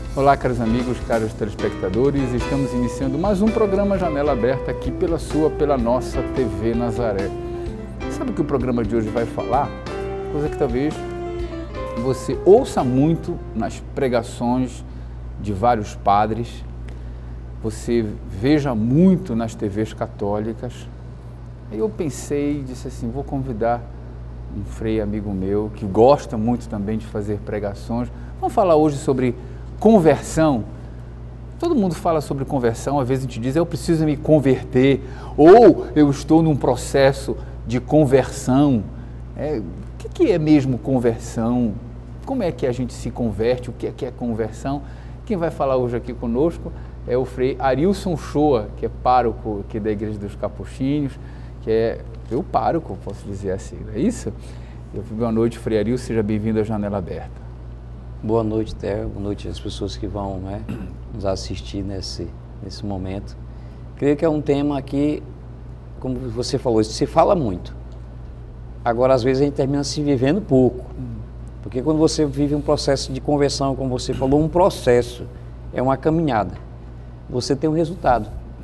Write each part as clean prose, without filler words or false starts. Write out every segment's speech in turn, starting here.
Olá, caros amigos, caros telespectadores, estamos iniciando mais um programa Janela Aberta aqui pela nossa TV Nazaré. Sabe o que o programa de hoje vai falar? Coisa que talvez você ouça muito nas pregações de vários padres, você veja muito nas TVs católicas. Aí eu pensei, disse assim, vou convidar um frei amigo meu que gosta muito também de fazer pregações. Vamos falar hoje sobre conversão. Todo mundo fala sobre conversão, às vezes a gente diz, eu preciso me converter, ou eu estou num processo de conversão. O que é mesmo conversão? Como é que a gente se converte? O que é conversão? Quem vai falar hoje aqui conosco é o frei Arilson Shoa, que é pároco aqui da Igreja dos Capuchinhos, que é o pároco, posso dizer assim, não é isso? Boa noite, frei Arilson, seja bem-vindo à Janela Aberta. Boa noite, Té. Boa noite às pessoas que vão nos assistir nesse momento. Creio que é um tema que, como você falou, se fala muito. Agora, às vezes, a gente termina se vivendo pouco. Porque quando você vive um processo de conversão, como você falou, um processo, é uma caminhada. Você tem um resultado.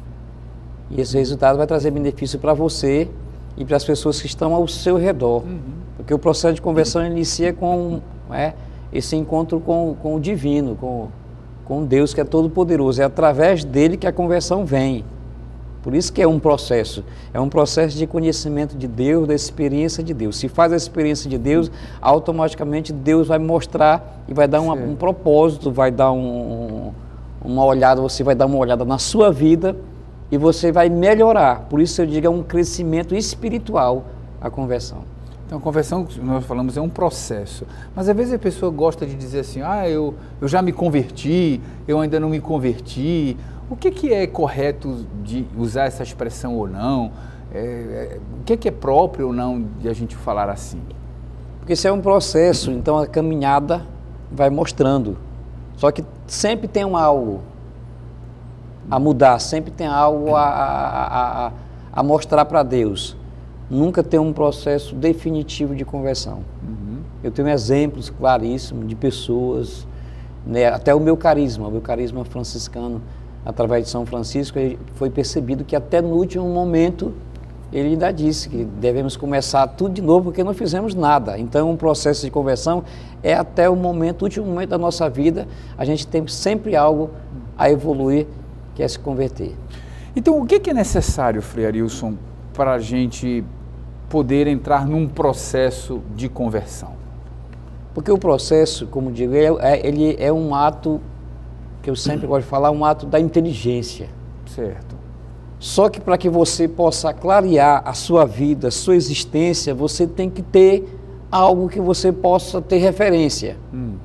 E esse resultado vai trazer benefício para você e para as pessoas que estão ao seu redor. Porque o processo de conversão inicia com esse encontro com o divino, com Deus que é todo-poderoso. É através dele que a conversão vem. Por isso que é um processo de conhecimento de Deus, da experiência de Deus. Se faz a experiência de Deus, automaticamente Deus vai mostrar e vai dar um propósito, vai dar uma olhada, você vai dar uma olhada na sua vida e você vai melhorar. Por isso eu digo, é um crescimento espiritual a conversão. Então, a conversão, nós falamos, é um processo. Mas às vezes a pessoa gosta de dizer assim, eu já me converti, eu ainda não me converti. O que é correto de usar essa expressão ou não? O que é próprio ou não de a gente falar assim? Porque isso é um processo, então a caminhada vai mostrando. Só que sempre tem algo a mudar, sempre tem algo a mostrar para Deus. Nunca tem um processo definitivo de conversão. Eu tenho exemplos claríssimos de pessoas, até o meu carisma franciscano, através de São Francisco, foi percebido que até no último momento ele ainda disse que devemos começar tudo de novo porque não fizemos nada. Então, um processo de conversão é até o último momento da nossa vida, a gente tem sempre algo a evoluir, que é se converter. Então, o que é necessário, frei Arilson, para a gente poder entrar num processo de conversão? Porque o processo, como digo, ele é um ato, que eu sempre gosto de falar, um ato da inteligência. Certo. Só que para que você possa clarear a sua vida, a sua existência, você tem que ter algo que você possa ter referência.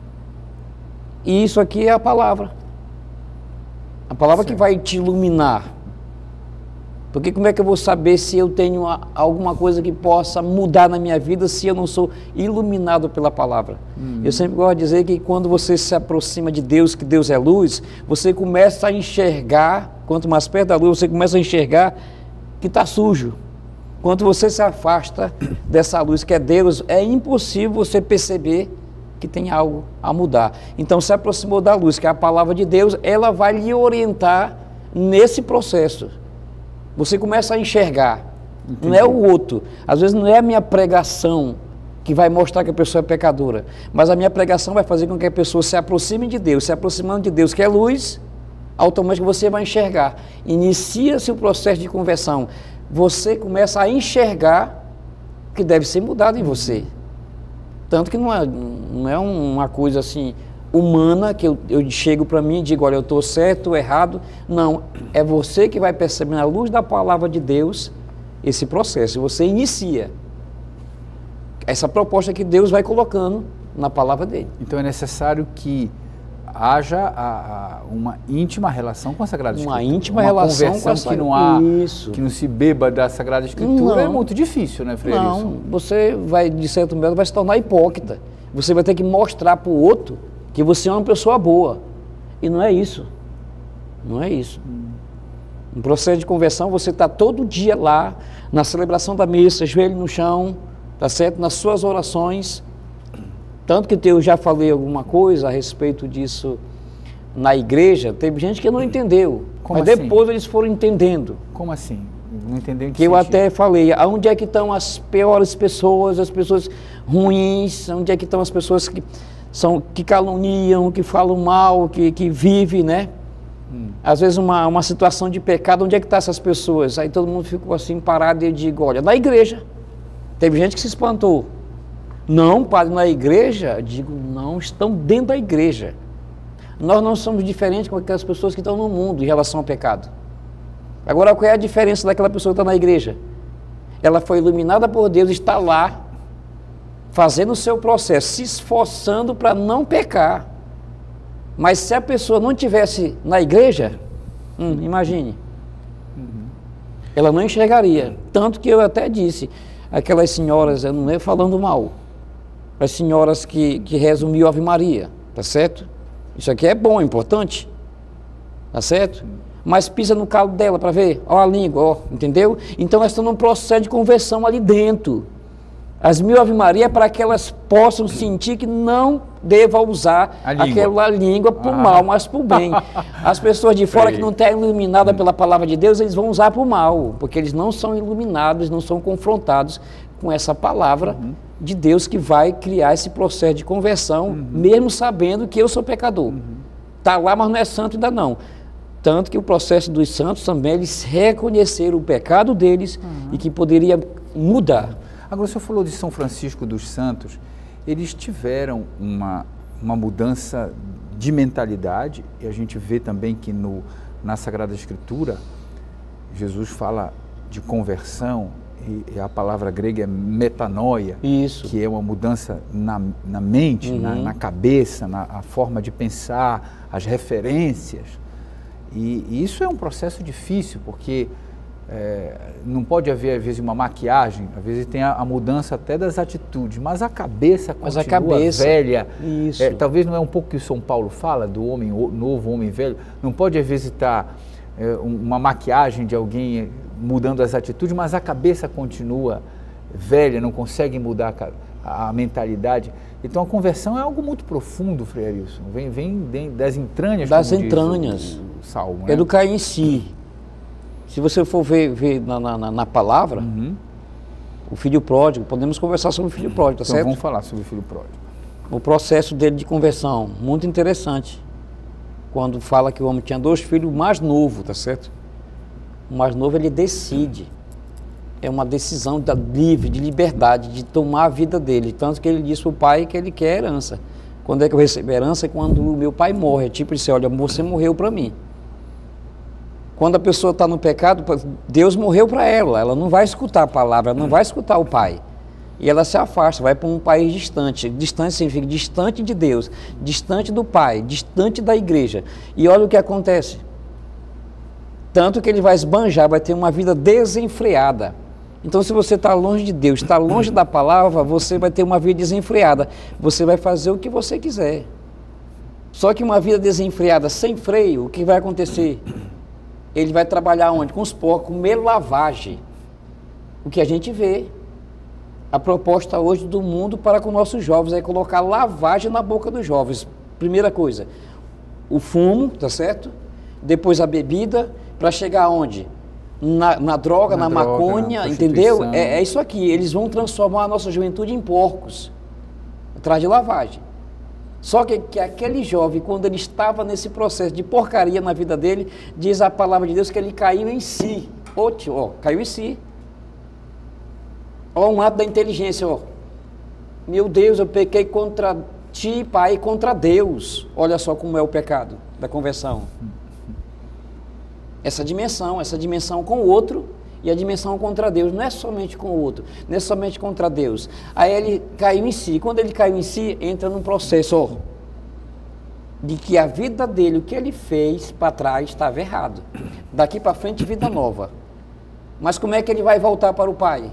E isso aqui é a palavra. A palavra que vai te iluminar. Porque como é que eu vou saber se eu tenho alguma coisa que possa mudar na minha vida se eu não sou iluminado pela palavra? Eu sempre gosto de dizer que quando você se aproxima de Deus, que Deus é luz, você começa a enxergar, quanto mais perto da luz, você começa a enxergar que está sujo. Quando você se afasta dessa luz que é Deus, é impossível você perceber que tem algo a mudar. Então, se aproximou da luz, que é a palavra de Deus, ela vai lhe orientar nesse processo. Você começa a enxergar, não é o outro. Às vezes não é a minha pregação que vai mostrar que a pessoa é pecadora, mas a minha pregação vai fazer com que a pessoa se aproxime de Deus. Se aproximando de Deus, que é luz, automaticamente você vai enxergar. Inicia-se o processo de conversão. Você começa a enxergar que deve ser mudado em você. Tanto que não é uma coisa assim humana, que eu chego para mim e digo, olha, eu estou certo ou errado. Não, é você que vai perceber na luz da palavra de Deus esse processo. Você inicia essa proposta que Deus vai colocando na palavra dele. Então é necessário que haja uma íntima relação com a Sagrada Escritura. Uma íntima relação conversão com essa... que não há, que não se beba da Sagrada Escritura, é muito difícil, né, frei Arilson? Não, você vai, de certo modo, vai se tornar hipócrita. Você vai ter que mostrar para o outro que você é uma pessoa boa. E não é isso. Não é isso. No processo de conversão, você está todo dia lá, na celebração da missa, joelho no chão, tá certo? Nas suas orações. Tanto que eu já falei alguma coisa a respeito disso na igreja, teve gente que não entendeu. Como mas assim? Depois eles foram entendendo. Como assim? Não entendeu em que Que eu sentido? até falei, onde é que estão as piores pessoas, as pessoas ruins, onde é que estão as pessoas que caluniam, que falam mal, que vivem, né? Às vezes uma situação de pecado, onde é que estão essas pessoas? Aí todo mundo ficou assim parado e eu digo, olha, na igreja. Teve gente que se espantou. Não, padre, na igreja? Eu digo, não, estão dentro da igreja. Nós não somos diferentes com aquelas pessoas que estão no mundo em relação ao pecado. Agora, qual é a diferença daquela pessoa que está na igreja? Ela foi iluminada por Deus, está lá, fazendo o seu processo, se esforçando para não pecar. Mas se a pessoa não estivesse na igreja, imagine, ela não enxergaria. Tanto que eu até disse, aquelas senhoras, eu não é falando mal, as senhoras que rezam Mil Ave Maria, tá certo? Isso aqui é bom, é importante, tá certo? Mas pisa no calo dela para ver, ó a língua, ó, entendeu? Então nós estamos num processo de conversão ali dentro. As Mil Ave Maria é para que elas possam sentir que não deva usar aquela língua para o mal, mas para o bem. As pessoas de fora que não estão iluminadas pela palavra de Deus, eles vão usar para o mal, porque eles não são iluminados, não são confrontados com essa palavra de Deus que vai criar esse processo de conversão, mesmo sabendo que eu sou pecador. Está lá, mas não é santo ainda não. Tanto que o processo dos santos também, eles reconheceram o pecado deles e que poderia mudar. Agora, o senhor falou de São Francisco dos Santos, eles tiveram uma mudança de mentalidade, e a gente vê também que na Sagrada Escritura, Jesus fala de conversão, e a palavra grega é metanoia, Isso. que é uma mudança na mente, na cabeça, na forma de pensar, as referências. E isso é um processo difícil, porque não pode haver, às vezes, uma maquiagem, às vezes tem a mudança até das atitudes, mas a cabeça continua velha. Isso. Talvez não é um pouco que o São Paulo fala, do homem novo, homem velho, não pode, às vezes, estar uma maquiagem de alguém mudando as atitudes, mas a cabeça continua velha, não consegue mudar a mentalidade. Então a conversão é algo muito profundo, Frei Arilson, vem das entranhas, das como entranhas. diz o Salmo, né? É do cair em si. Se você for ver na palavra, o filho pródigo, podemos conversar sobre o filho pródigo, tá então certo? Vamos falar sobre o filho pródigo. O processo dele de conversão, muito interessante. Quando fala que o homem tinha 2 filhos, o mais novo, tá certo? O mais novo, ele decide. É uma decisão livre, de liberdade, de tomar a vida dele. Tanto que ele disse para o pai que ele quer herança. Quando é que eu recebo herança? É quando o meu pai morre. É tipo, ele disse, olha, você morreu para mim. Quando a pessoa está no pecado, Deus morreu para ela não vai escutar a palavra, ela não vai escutar o pai. E ela se afasta, vai para um país distante. Distante significa distante de Deus, distante do pai, distante da igreja. E olha o que acontece. Tanto que ele vai esbanjar, vai ter uma vida desenfreada. Então, se você está longe de Deus, está longe da palavra, você vai ter uma vida desenfreada. Você vai fazer o que você quiser. Só que uma vida desenfreada, sem freio, o que vai acontecer? Ele vai trabalhar onde? Com os porcos, comer lavagem. O que a gente vê. A proposta hoje do mundo para com nossos jovens é colocar lavagem na boca dos jovens. Primeira coisa, o fumo, tá certo? Depois a bebida, para chegar aonde? Na droga, na maconha, entendeu? É isso aqui, eles vão transformar a nossa juventude em porcos, atrás de lavagem. Só que aquele jovem, quando ele estava nesse processo de porcaria na vida dele, diz a palavra de Deus que ele caiu em si. Caiu em si. Ó, um ato da inteligência, ó. Meu Deus, eu pequei contra ti, pai, e contra Deus. Olha só como é o pecado da conversão. Essa dimensão com o outro e a dimensão contra Deus. Não é somente com o outro, não é somente contra Deus. Aí ele caiu em si. Quando ele caiu em si, entra num processo, ó, de que a vida dele, o que ele fez para trás, estava errado. Daqui para frente, vida nova. Mas como é que ele vai voltar para o pai?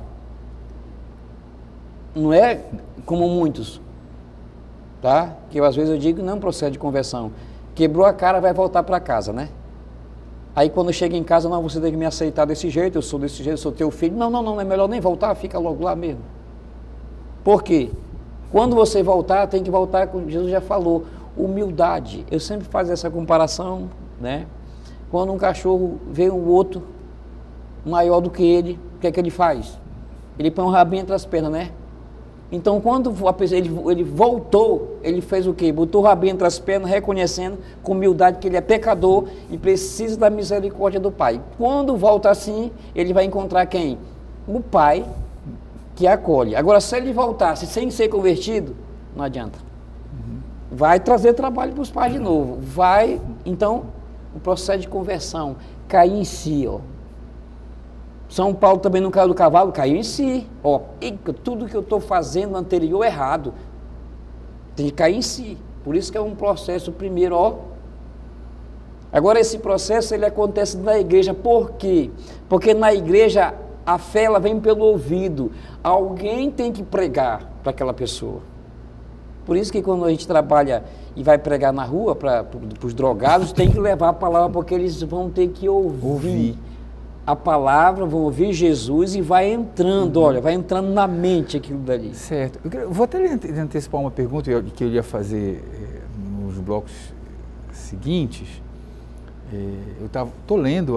Não é como muitos, tá? Que às vezes eu digo, não procede de conversão. Quebrou a cara, vai voltar para casa, né? Aí quando chega em casa, não, você tem que me aceitar desse jeito, eu sou desse jeito, eu sou teu filho. Não, é melhor nem voltar, fica logo lá mesmo. Por quê? Quando você voltar, tem que voltar, como Jesus já falou, humildade. Eu sempre faço essa comparação, né? Quando um cachorro vê um outro maior do que ele, o que é que ele faz? Ele põe um rabinho entre as pernas, né? Então, quando ele voltou, ele fez o quê? Botou o rabinho entre as pernas, reconhecendo com humildade que ele é pecador e precisa da misericórdia do Pai. Quando volta assim, ele vai encontrar quem? O Pai que acolhe. Agora, se ele voltasse sem ser convertido, não adianta. Vai trazer trabalho para os pais de novo. Vai, então, o processo de conversão, cair em si, ó. São Paulo também não caiu do cavalo, caiu em si. Ó, tudo que eu estou fazendo anterior é errado. Tem que cair em si. Por isso que é um processo primeiro, ó. Agora esse processo ele acontece na igreja. Por quê? Porque na igreja a fé ela vem pelo ouvido. Alguém tem que pregar para aquela pessoa. Por isso que quando a gente trabalha e vai pregar na rua para os drogados, tem que levar a palavra, porque eles vão ter que ouvir a palavra, vão ouvir Jesus e vai entrando, olha, vai entrando na mente aquilo dali. Certo. Vou até antecipar uma pergunta que eu ia fazer nos blocos seguintes. Eu estou lendo,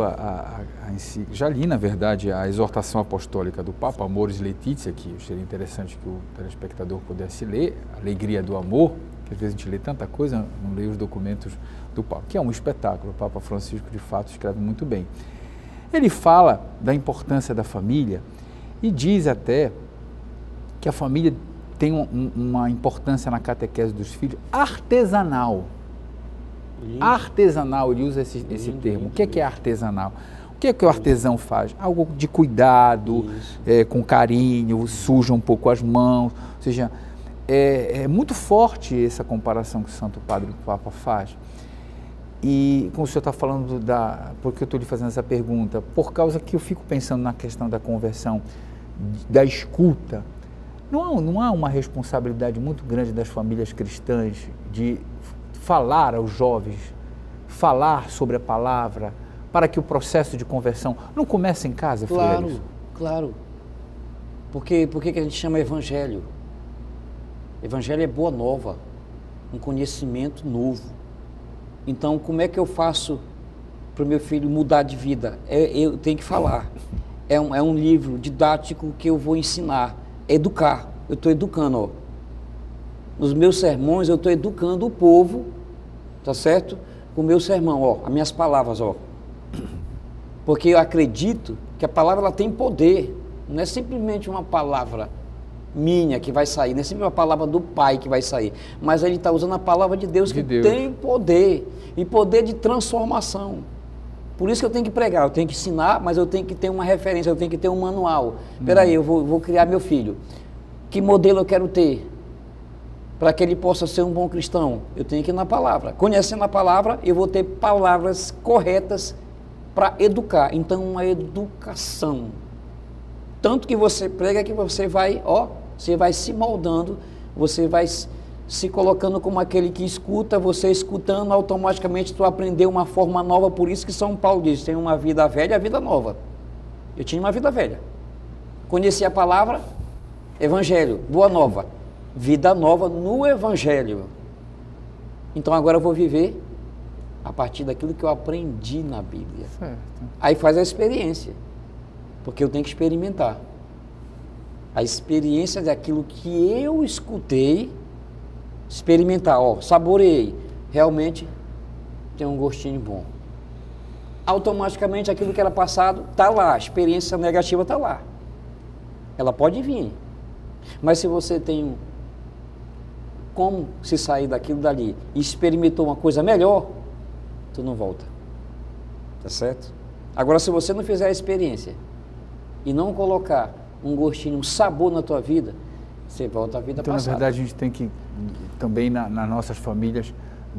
já li, na verdade, a exortação apostólica do Papa, Amoris Laetitia, que seria interessante que o telespectador pudesse ler, Alegria do Amor, que às vezes a gente lê tanta coisa, não lê os documentos do Papa, que é um espetáculo. O Papa Francisco, de fato, escreve muito bem. Ele fala da importância da família e diz até que a família tem uma importância na catequese dos filhos artesanal. Artesanal, ele usa esse termo. O que é artesanal? O que o artesão faz? Algo de cuidado, com carinho, suja um pouco as mãos. Ou seja, é muito forte essa comparação que o Santo Padre Papa faz. E como o senhor está falando porque eu estou lhe fazendo essa pergunta, por causa que eu fico pensando na questão da conversão, da escuta, não há uma responsabilidade muito grande das famílias cristãs de falar aos jovens, falar sobre a palavra, para que o processo de conversão não comece em casa, Claro, claro. Por que a gente chama evangelho? Evangelho é boa nova, um conhecimento novo. Então, como é que eu faço para o meu filho mudar de vida? Eu tenho que falar. É um livro didático que eu vou ensinar, educar. Eu estou educando, ó. Nos meus sermões, eu estou educando o povo, tá certo? Com o meu sermão, ó, as minhas palavras, ó. Porque eu acredito que a palavra ela tem poder. Não é simplesmente uma palavra minha que vai sair, não é sempre uma palavra do Pai que vai sair, mas ele está usando a palavra de Deus que tem poder, e poder de transformação. Por isso que eu tenho que pregar, eu tenho que ensinar, mas eu tenho que ter uma referência, eu tenho que ter um manual. Espera aí, eu vou criar meu filho. Que modelo eu quero ter? Para que ele possa ser um bom cristão, eu tenho que ir na palavra. Conhecendo a palavra, eu vou ter palavras corretas para educar. Então, uma educação. Tanto que você prega que você vai, você vai se moldando, você vai se colocando como aquele que escuta, você escutando, automaticamente tu aprendeu uma forma nova. Por isso que São Paulo diz, tem uma vida velha e a vida nova. Eu tinha uma vida velha. Conheci a palavra, evangelho, boa nova. Vida nova no evangelho. Então agora eu vou viver a partir daquilo que eu aprendi na Bíblia. Certo. Aí faz a experiência. Porque eu tenho que experimentar. A experiência daquilo que eu escutei, experimentar, saboreei, realmente tem um gostinho bom. Automaticamente aquilo que era passado está lá, a experiência negativa está lá. Ela pode vir. Mas se você tem como se sair daquilo dali e experimentou uma coisa melhor, tu não volta. Tá certo? Agora, se você não fizer a experiência e não colocar um gostinho, um sabor na tua vida, você volta à vida passada. Então, na verdade, a gente tem que também, nas nossas famílias,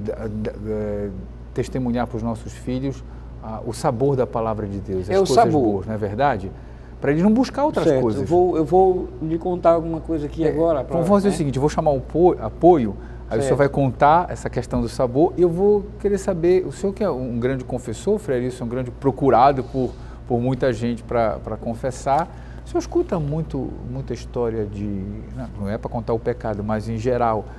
testemunhar para os nossos filhos o sabor da palavra de Deus, as coisas boas, não é verdade? Para eles não buscar outras coisas. Eu vou lhe contar alguma coisa aqui agora. Vamos fazer o seguinte, eu vou chamar o apoio, aí o senhor vai contar essa questão do sabor, e eu vou querer saber, o senhor que é um grande confessor, Frei Ilson, um grande procurado por muita gente para confessar, o senhor escuta muita história não é para contar o pecado, mas em geral,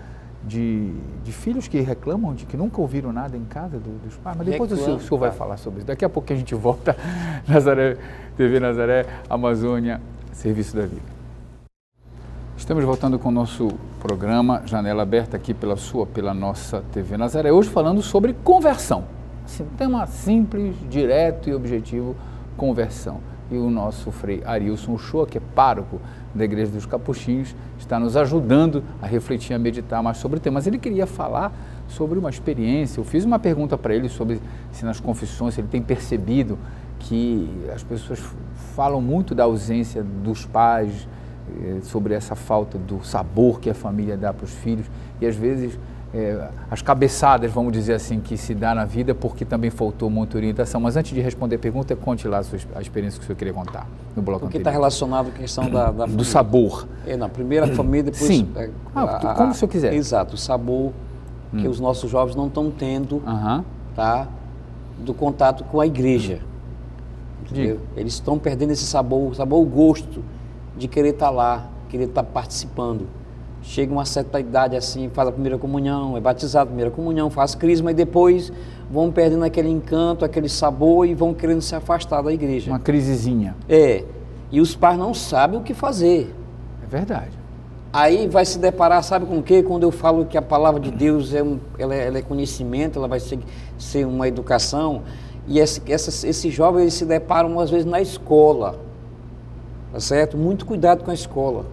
de filhos que reclamam de que nunca ouviram nada em casa dos pais, mas depois o senhor vai falar sobre isso. Daqui a pouco a gente volta. Nazaré, TV Nazaré, Amazônia, Serviço da Vida. Estamos voltando com o nosso programa Janela Aberta aqui pela nossa TV Nazaré, hoje falando sobre conversão. Assim, tema simples, direto e objetivo, conversão. E o nosso frei Arilson Uchoa, que é pároco da Igreja dos Capuchinhos, está nos ajudando a refletir, a meditar mais sobre o tema. Mas ele queria falar sobre uma experiência. Eu fiz uma pergunta para ele sobre se nas confissões ele tem percebido que as pessoas falam muito da ausência dos pais, sobre essa falta do sabor que a família dá para os filhos, e às vezes as cabeçadas, vamos dizer assim, que se dá na vida porque também faltou muita orientação. Mas antes de responder a pergunta, conte lá a experiência que o senhor queria contar no bloco anterior. Porque está relacionado com a questão da do sabor. Na primeira família, depois... Sim, como o senhor quiser. Exato, o sabor que os nossos jovens não estão tendo, tá, do contato com a igreja. Entendeu? Eles estão perdendo esse sabor, o gosto de querer estar lá, querer estar participando. Chega uma certa idade assim, faz a primeira comunhão, é batizado, primeira comunhão, faz crisma e depois vão perdendo aquele encanto, aquele sabor e vão querendo se afastar da igreja. Uma crisezinha. E os pais não sabem o que fazer. É verdade. Aí vai se deparar, sabe com o quê? Quando eu falo que a palavra de Deus ela é conhecimento, ela vai ser uma educação, e esses jovens eles se deparam às vezes na escola, tá certo? Muito cuidado com a escola.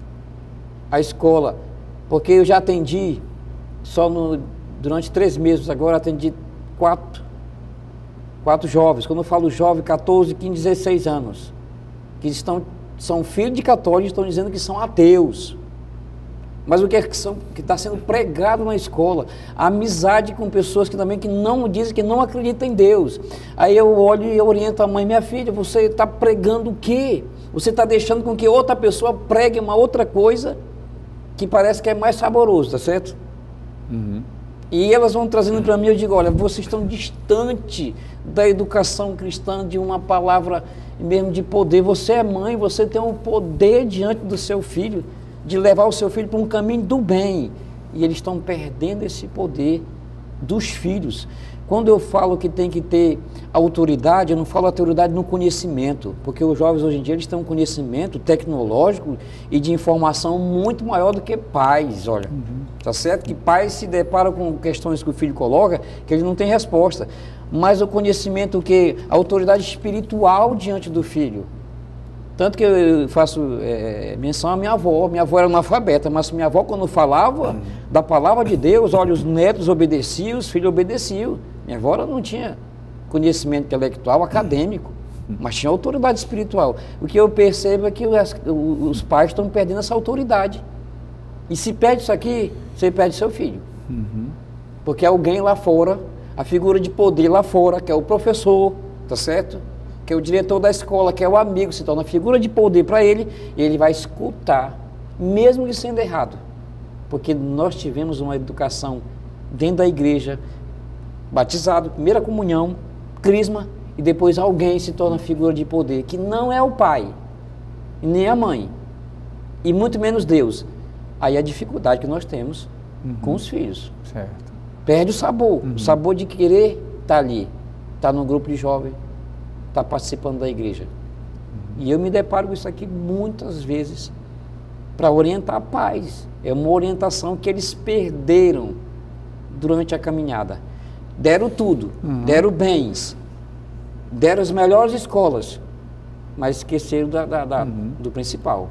A escola, porque eu já atendi, durante 3 meses agora, atendi 4 jovens. Quando eu falo jovem, 14, 15, 16 anos, que são filhos de católicos e estão dizendo que são ateus. Mas o que está sendo pregado na escola? A amizade com pessoas que não dizem, que não acreditam em Deus. Aí eu olho e oriento a mãe: minha filha, você está pregando o quê? Você está deixando com que outra pessoa pregue uma outra coisa que parece que é mais saboroso, tá certo? E elas vão trazendo para mim, eu digo: olha, vocês estão distante da educação cristã, de uma palavra mesmo de poder. Você é mãe, você tem um poder diante do seu filho, de levar o seu filho para um caminho do bem. E eles estão perdendo esse poder dos filhos. Quando eu falo que tem que ter autoridade, eu não falo autoridade no conhecimento, porque os jovens hoje em dia eles têm um conhecimento tecnológico e de informação muito maior do que pais, olha. Tá certo? Que pais se deparam com questões que o filho coloca, que ele não tem resposta. Mas o conhecimento, a autoridade espiritual diante do filho. Tanto que eu faço menção à minha avó. Minha avó era analfabeta, mas minha avó, quando falava da palavra de Deus, olha, os netos obedeciam, os filhos obedeciam. Minha avó não tinha conhecimento intelectual, acadêmico, mas tinha autoridade espiritual. O que eu percebo é que os pais estão perdendo essa autoridade. E se perde isso aqui, você perde seu filho. Porque alguém lá fora, a figura de poder lá fora, que é o professor, tá certo? Que é o diretor da escola, que é o amigo, se torna figura de poder para ele, e ele vai escutar, mesmo que sendo errado. Porque nós tivemos uma educação dentro da igreja, batizado, primeira comunhão, crisma, e depois alguém se torna figura de poder, que não é o pai, nem a mãe, e muito menos Deus. Aí a dificuldade que nós temos com os filhos. Certo. Perde o sabor de querer estar ali, estar no grupo de jovem, estar participando da igreja. E eu me deparo com isso aqui muitas vezes para orientar pais. É uma orientação que eles perderam durante a caminhada. Deram tudo, deram bens, deram as melhores escolas, mas esqueceram do principal.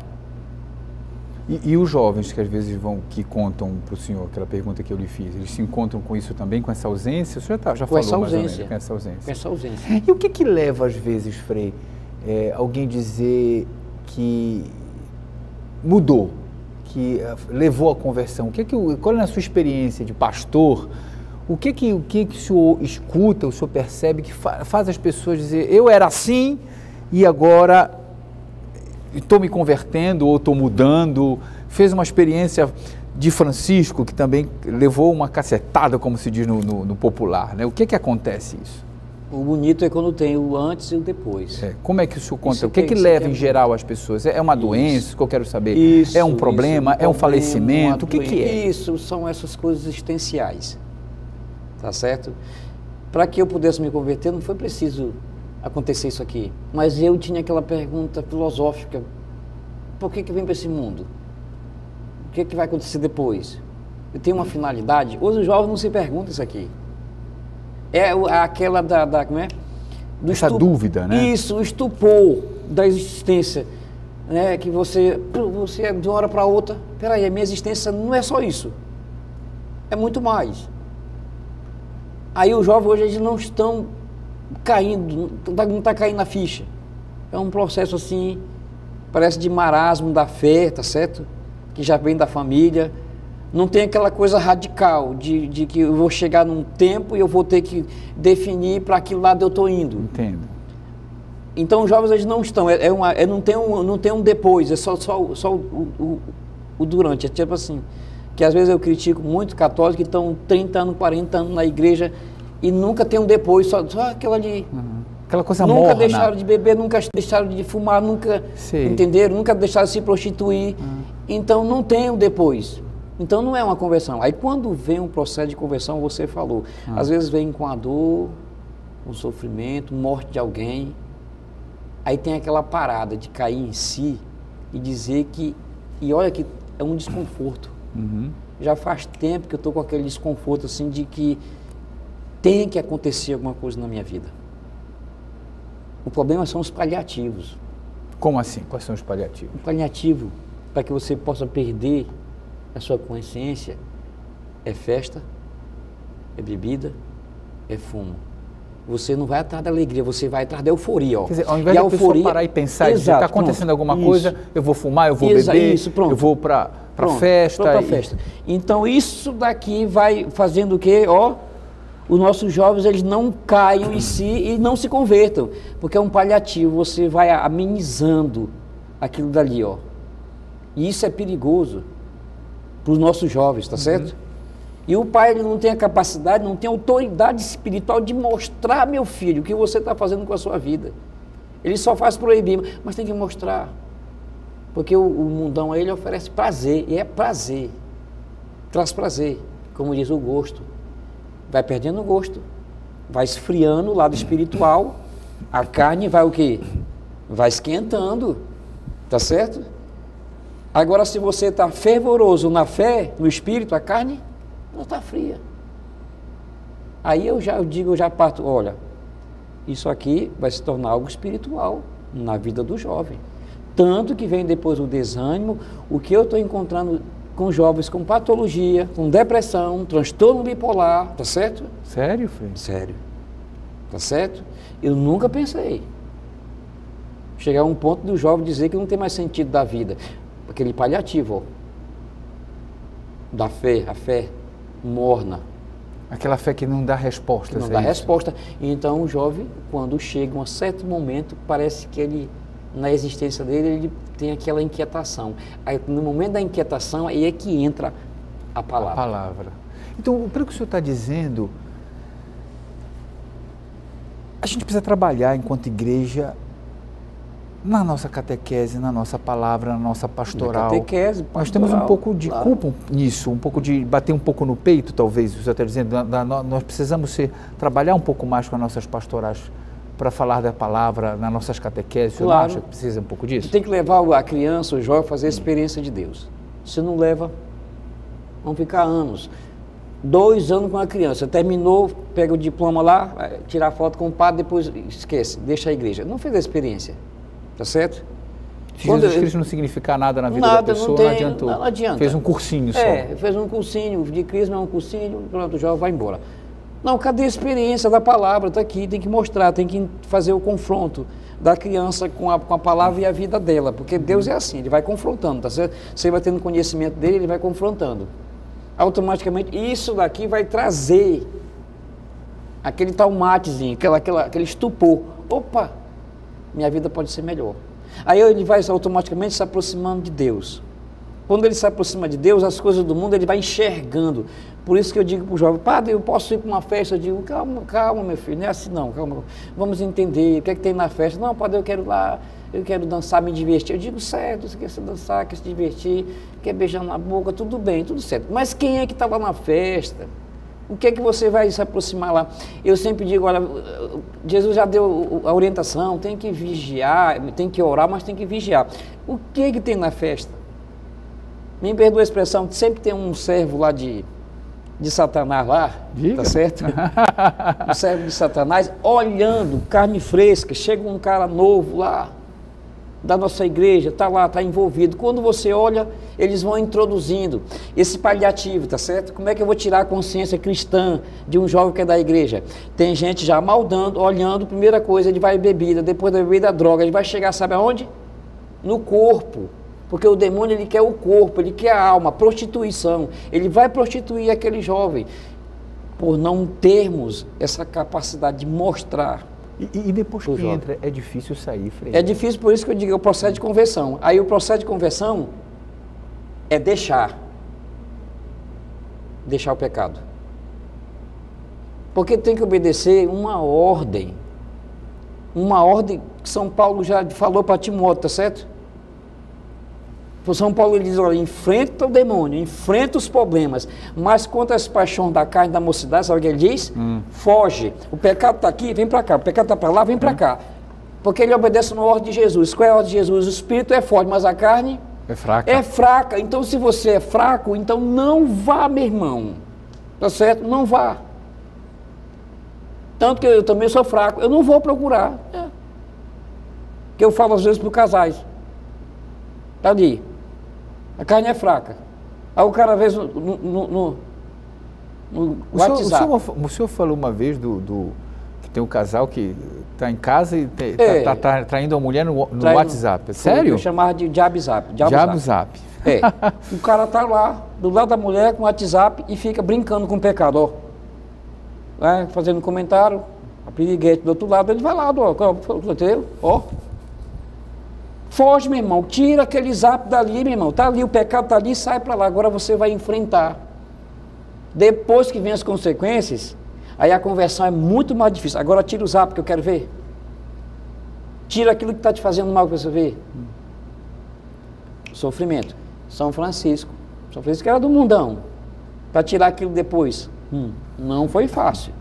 E os jovens que às vezes que contam para o senhor, aquela pergunta que eu lhe fiz, eles se encontram com isso também, com essa ausência? O senhor já falou mais ou menos, com essa ausência. Com essa ausência. E o que leva às vezes, Frei, alguém dizer que mudou, que levou à conversão? Qual é a sua experiência de pastor? O que o senhor escuta, o senhor percebe que faz as pessoas dizer: eu era assim e agora estou me convertendo ou estou mudando? Fez uma experiência de Francisco, que também levou uma cacetada, como se diz no popular, né? O que acontece isso? O bonito é quando tem o antes e o depois. Como é que o senhor conta? Isso O que leva em geral as pessoas? É uma doença que eu quero saber? É um problema? É um falecimento? O que é? Isso, são essas coisas existenciais. Tá certo? Para que eu pudesse me converter, não foi preciso acontecer isso aqui. Mas eu tinha aquela pergunta filosófica: por que eu vim para esse mundo? O que vai acontecer depois? Eu tenho uma finalidade? Hoje os jovens não se perguntam isso aqui. É aquela como é? Essa dúvida, né? Isso, o estupor da existência, né? Que você de uma hora para outra, peraí, a minha existência não é só isso, é muito mais. Aí os jovens hoje eles não estão caindo, não está caindo na ficha. É um processo assim, parece de marasmo da fé, tá certo? Que já vem da família. Não tem aquela coisa radical de que eu vou chegar num tempo e eu vou ter que definir para que lado eu estou indo. Entendo. Então os jovens eles não estão, não tem um depois, é só o durante. É tipo assim, que às vezes eu critico muito católicos que estão 30 anos, 40 anos na igreja e nunca tem um depois, só aquela ali. Aquela coisa nunca morna. Deixaram de beber, nunca deixaram de fumar, nunca, entenderam? Nunca deixaram de se prostituir. Então não tem um depois. Então não é uma conversão. Aí quando vem um processo de conversão, você falou, às vezes vem com a dor, um sofrimento, morte de alguém. Aí tem aquela parada de cair em si e dizer que, e olha que é um desconforto. Já faz tempo que eu estou com aquele desconforto assim de que tem que acontecer alguma coisa na minha vida. O problema são os paliativos. Como assim? Quais são os paliativos? O paliativo, para que você possa perder a sua consciência, é festa, é bebida, é fumo. Você não vai atrás da alegria, você vai atrás da euforia. Ó. Quer dizer, ao invés da pessoa parar e pensar, está acontecendo alguma coisa, eu vou fumar, eu vou beber, eu vou para festa. Festa. Então isso daqui vai fazendo o quê? Ó, os nossos jovens eles não caiam em si e não se convertam, porque é um paliativo, você vai amenizando aquilo dali, ó. E isso é perigoso para os nossos jovens, tá certo? E o pai ele não tem a capacidade, não tem a autoridade espiritual de mostrar, meu filho, o que você está fazendo com a sua vida. Ele só faz proibir, mas tem que mostrar. Porque o mundão aí, ele oferece prazer, e é prazer. Traz prazer, como diz o gosto. Vai perdendo o gosto, vai esfriando o lado espiritual, a carne vai o quê? Vai esquentando, tá certo? Agora, se você está fervoroso na fé, no espírito, a carne não está fria. Aí eu já parto, olha, isso aqui vai se tornar algo espiritual na vida do jovem. Tanto que vem depois o desânimo, o que eu estou encontrando com jovens com patologia, com depressão, transtorno bipolar, tá certo? Sério, Frei? Sério. Tá certo? Eu nunca pensei chegar a um ponto do jovem dizer que não tem mais sentido da vida. Aquele paliativo, ó, da fé, a fé morna. Aquela fé que não dá resposta. Não dá resposta. Então o jovem, quando chega um certo momento, parece que ele, na existência dele, ele tem aquela inquietação. Aí, no momento da inquietação, aí é que entra a palavra. A palavra. Então, pelo que o senhor está dizendo, a gente precisa trabalhar enquanto igreja na nossa catequese, na nossa palavra, na nossa pastoral. Catequese, nós temos um pouco de culpa nisso, um pouco de bater um pouco no peito, talvez, o senhor está dizendo, nós precisamos trabalhar um pouco mais com as nossas pastorais para falar da palavra nas nossas catequeses. O senhor não acha que precisa um pouco disso? Tem que levar a criança, o jovem, a fazer a experiência de Deus. Se não leva, vão ficar anos. 2 anos com a criança, terminou, pega o diploma lá, vai tirar foto com o padre, depois esquece, deixa a igreja. Não fez a experiência. Tá certo? Se Jesus Cristo não significar nada na vida da pessoa, não adiantou. Não adianta. Fez um cursinho só. Fez um cursinho, de Cristo é um cursinho, pronto, já vai embora. Não, cadê a experiência da palavra? Está aqui, tem que mostrar, tem que fazer o confronto da criança com a palavra e a vida dela, porque Deus é assim, Ele vai confrontando, tá certo? Você vai tendo conhecimento dele, Ele vai confrontando. Automaticamente, isso daqui vai trazer aquele taumatezinho, aquele estupor. Opa! Minha vida pode ser melhor. Aí ele vai automaticamente se aproximando de Deus. Quando ele se aproxima de Deus, as coisas do mundo ele vai enxergando. Por isso que eu digo para o jovem, padre, eu posso ir para uma festa? Eu digo, calma, calma, meu filho, não é assim não, calma. Vamos entender, o que é que tem na festa? Não, padre, eu quero lá, eu quero dançar, me divertir. Eu digo, certo, você quer se dançar, quer se divertir, quer beijar na boca, tudo bem, tudo certo. Mas quem é que está lá na festa? O que é que você vai se aproximar lá? Eu sempre digo, olha, Jesus já deu a orientação, tem que vigiar, tem que orar, mas tem que vigiar. O que é que tem na festa? Me perdoa a expressão, sempre tem um servo lá de Satanás lá, Diga. Tá certo? Um servo de Satanás, olhando, carne fresca, chega um cara novo lá, da nossa igreja, está lá, está envolvido. Quando você olha, eles vão introduzindo esse paliativo, tá certo? Como é que eu vou tirar a consciência cristã de um jovem que é da igreja? Tem gente já maldando, olhando, primeira coisa, ele vai bebida, depois da bebida, a droga, ele vai chegar, sabe aonde? No corpo. Porque o demônio, ele quer o corpo, ele quer a alma, a prostituição. Ele vai prostituir aquele jovem por não termos essa capacidade de mostrar. E depois que entra, é difícil sair, Frei? É difícil, por isso que eu digo, é o processo de conversão. Aí o processo de conversão é deixar o pecado. Porque tem que obedecer uma ordem que São Paulo já falou para Timóteo, tá certo? Por São Paulo ele diz, olha, enfrenta o demônio, enfrenta os problemas, mas contra as paixões da carne, da mocidade, sabe o que ele diz? Foge. O pecado está aqui, vem para cá. O pecado está para lá, vem para cá. Porque ele obedece na ordem de Jesus. Qual é a ordem de Jesus? O espírito é forte, mas a carne é fraca. É fraca. Então, se você é fraco, então não vá, meu irmão. Tá certo? Não vá. Tanto que eu também sou fraco. Eu não vou procurar. Que eu falo às vezes para os casais. Tá ali. A carne é fraca. Aí o cara, às vezes, no WhatsApp. O senhor falou uma vez que tem um casal que está em casa e está traindo a mulher no WhatsApp. Sério? Eu chamava de Diabo-Zap. Diabo-Zap. O cara está lá, do lado da mulher, com o WhatsApp e fica brincando com o pecado, ó. Fazendo comentário, a piriguete do outro lado, ele vai lá, ó. Foge, meu irmão, tira aquele zap dali, meu irmão, tá ali, o pecado tá ali, sai para lá, agora você vai enfrentar. Depois que vem as consequências, aí a conversão é muito mais difícil. Agora tira o zap que eu quero ver. Tira aquilo que está te fazendo mal que você vê. Sofrimento. São Francisco era do mundão, para tirar aquilo depois. Não foi fácil.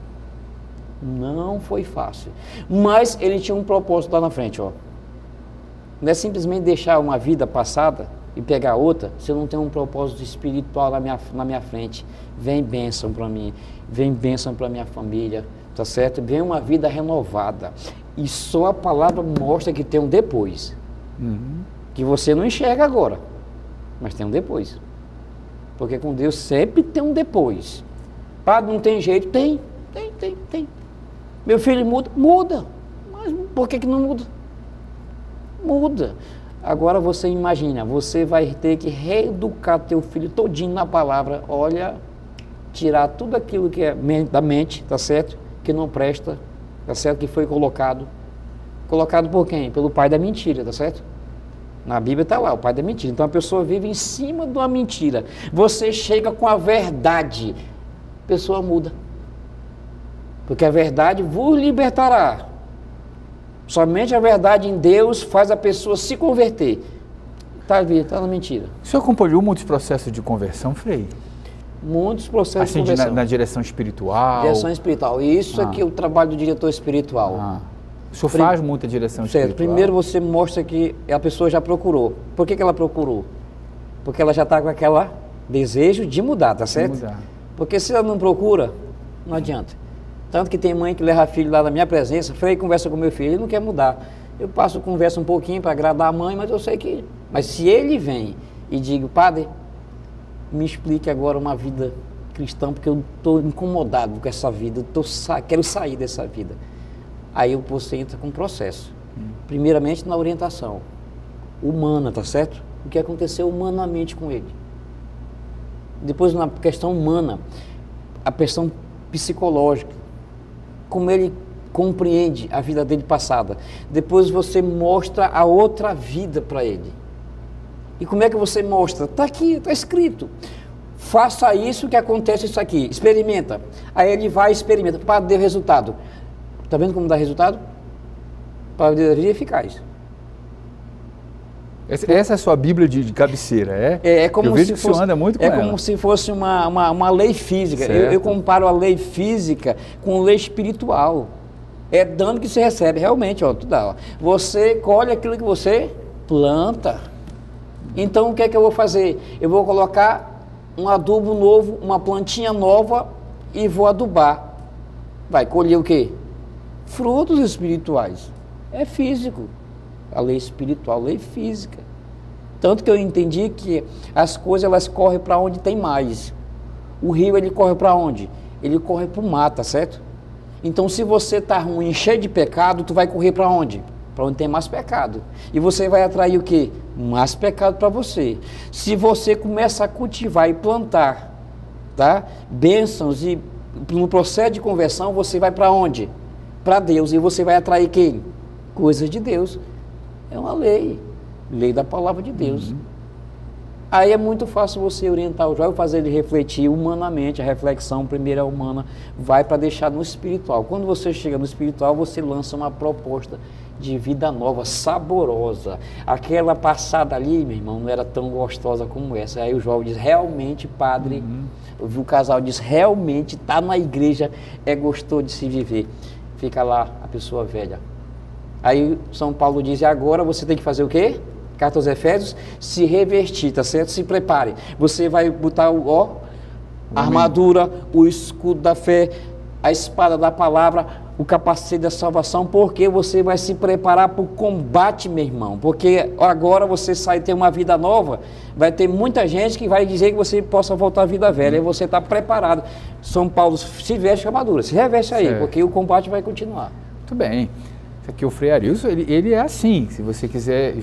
Não foi fácil. Mas ele tinha um propósito lá na frente, ó. Não é simplesmente deixar uma vida passada e pegar outra, se eu não tenho um propósito espiritual na minha frente. Vem bênção para mim, vem bênção para minha família, tá certo? Vem uma vida renovada. E só a palavra mostra que tem um depois. Que você não enxerga agora, mas tem um depois. Porque com Deus sempre tem um depois. Padre, não tem jeito? Tem. Meu filho muda. Mas por que não muda? Muda. Agora você imagina, você vai ter que reeducar teu filho todinho na palavra, olha, tirar tudo aquilo que é da mente, tá certo? Que não presta, tá certo? Que foi colocado por quem? Pelo pai da mentira, tá certo? Na Bíblia está lá, o pai da mentira. Então a pessoa vive em cima de uma mentira. Você chega com a verdade, a pessoa muda. Porque a verdade vos libertará. Somente a verdade em Deus faz a pessoa se converter. Está na mentira. O senhor acompanhou muitos processos de conversão, Frei? Muitos processos assim, de conversão. Na direção espiritual? Direção espiritual. Isso aqui é o trabalho do diretor espiritual. O senhor faz muita direção espiritual? Primeiro você mostra que a pessoa já procurou. Por que ela procurou? Porque ela já está com aquele desejo de mudar, tá certo? De mudar. Porque se ela não procura, não adianta. Tanto que tem mãe que leva filho lá na minha presença, Frei, conversa com meu filho, ele não quer mudar. Eu converso um pouquinho para agradar a mãe, mas eu sei que... Mas se ele vem e digo, padre, me explique agora uma vida cristã, porque eu estou incomodado com essa vida, quero sair dessa vida. Aí você entra com um processo. Primeiramente na orientação humana, tá certo? O que aconteceu humanamente com ele. Depois na questão humana, a questão psicológica. Como ele compreende a vida dele passada. Depois você mostra a outra vida para ele. E como é que você mostra? Está aqui, está escrito. Faça isso que acontece isso aqui. Experimenta. Aí ele vai e experimenta para dar resultado. Está vendo como dá resultado? Para a vida eficaz. Essa é a sua Bíblia de cabeceira, é? É como eu vejo se que fosse, o senhor anda muito com ela. como se fosse uma lei física. Eu comparo a lei física com lei espiritual. É dando que você recebe, realmente, ó, tu dá. Ó. Você colhe aquilo que você planta. Então, o que é que eu vou fazer? Eu vou colocar um adubo novo, uma plantinha nova e vou adubar. Vai colher o quê? Frutos espirituais. É físico. A lei espiritual, a lei física. Tanto que eu entendi que as coisas elas correm para onde tem mais. O rio ele corre para onde? Ele corre para o mar, tá certo? Então se você está ruim, cheio de pecado, tu vai correr para onde? Para onde tem mais pecado. E você vai atrair o quê? Mais pecado para você. Se você começa a cultivar e plantar, tá? Bênçãos e no processo de conversão, você vai para onde? Para Deus. E você vai atrair quem? Coisas de Deus. É uma lei. Lei da palavra de Deus. Aí é muito fácil você orientar o jovem, fazer ele refletir humanamente. A reflexão primeiro é humana, vai para deixar no espiritual. Quando você chega no espiritual, você lança uma proposta de vida nova, saborosa. Aquela passada ali, meu irmão, não era tão gostosa como essa. Aí o jovem diz, realmente, padre, o casal diz, realmente, estar na igreja é gostoso de se viver. Fica lá a pessoa velha. Aí São Paulo diz, e agora você tem que fazer o quê? Carta aos Efésios, se revestir, tá certo? Se prepare. Você vai botar a armadura, o escudo da fé, a espada da palavra, o capacete da salvação, porque você vai se preparar para o combate, meu irmão. Porque agora você sai ter uma vida nova, vai ter muita gente que vai dizer que você possa voltar à vida velha, e você está preparado. São Paulo se veste a armadura, se reveste aí, porque o combate vai continuar. Muito bem. Isso aqui, o Frei Arilson, ele é assim. Se você quiser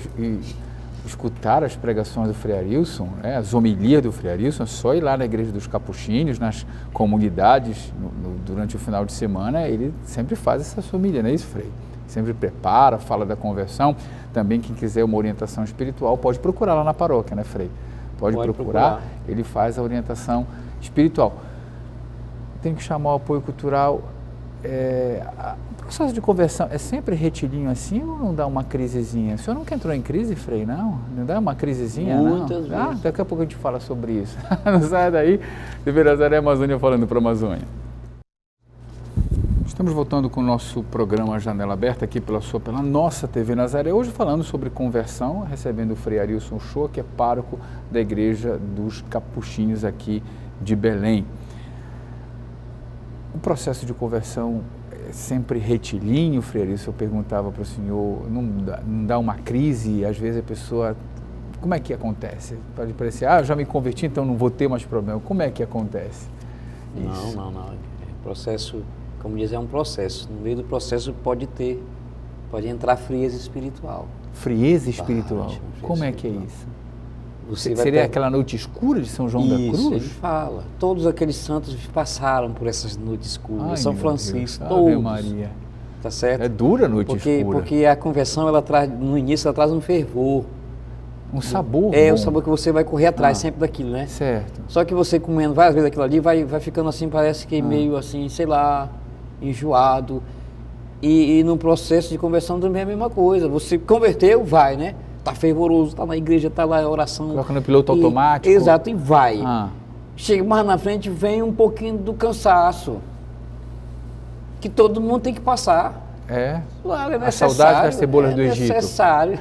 escutar as pregações do Frei Arilson, né, as homilias do Frei Arilson, é só ir lá na Igreja dos Capuchinhos, nas comunidades, durante o final de semana, ele sempre faz essa homilia, não é isso, Frei? Sempre prepara, fala da conversão. Também quem quiser uma orientação espiritual pode procurar lá na paróquia, né, Frei? Pode procurar, ele faz a orientação espiritual. Tem que chamar o apoio cultural. O processo de conversão é sempre retilhinho assim ou não dá uma crisezinha? O senhor nunca entrou em crise, Frei, não? Não dá uma crisezinha, Muitas não? vezes. Daqui a pouco a gente fala sobre isso. Não sai daí, TV Nazaré Amazônia falando para a Amazônia. Estamos voltando com o nosso programa Janela Aberta aqui pela nossa TV Nazaré, hoje falando sobre conversão, recebendo o Frei Arilson Shoa, que é pároco da Igreja dos Capuchinhos aqui de Belém. O processo de conversão é sempre retilíneo, Frei Arilson? Eu perguntava para o senhor, não dá uma crise? Às vezes a pessoa, como é que acontece? Pode parecer, eu já me converti, então não vou ter mais problema. Como é que acontece isso? Não. Processo, como diz, é um processo. No meio do processo pode entrar frieza espiritual. Frieza espiritual? Frieza como é que é isso? Seria aquela noite escura de São João da Cruz? Isso, ele fala. Todos aqueles santos passaram por essas noites escuras. Ai, São Francisco, todos. Ave Maria. Tá certo? É dura a noite escura. Porque a conversão, no início, ela traz um fervor. Um sabor. É, o sabor que você vai correr atrás sempre daquilo, né? Certo. Só que você comendo várias vezes aquilo ali, vai ficando assim, parece que meio assim, sei lá, enjoado. E no processo de conversão também é a mesma coisa. Você converteu, vai, né? Está fervoroso, está na igreja, está lá a oração. Coloca no piloto automático. Exato, e vai. Chega mais na frente, vem um pouquinho do cansaço. Que todo mundo tem que passar. É? Claro, é necessário. A saudade das cebolas do Egito. É necessário.